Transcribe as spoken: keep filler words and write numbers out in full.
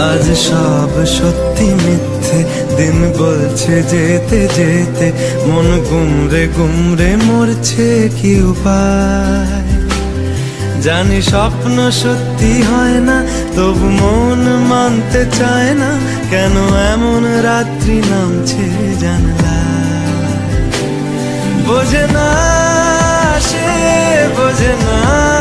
আজ সব সত্যি মিথ্যে দিন বলছে যেতে যেতে, মন গুমরে গুমরে মরছে কি উপায়। জানি স্বপ্ন সত্যি হয় না, তবু মন মানতে চায় না, কেন এমন রাত্রি নামছে জানলায়। বোঝে না সে বোঝে না